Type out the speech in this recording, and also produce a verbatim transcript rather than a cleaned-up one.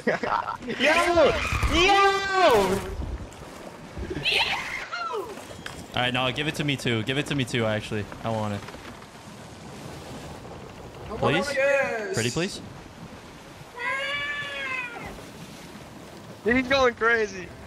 Yo! Yo! All right, no, give it to me too. Give it to me too. Actually, I want it. Please, pretty please. He's going crazy.